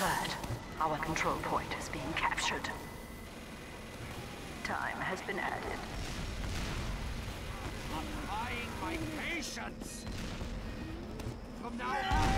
Alert. Our control point is being captured. Time has been added. Applying my patience! From now on,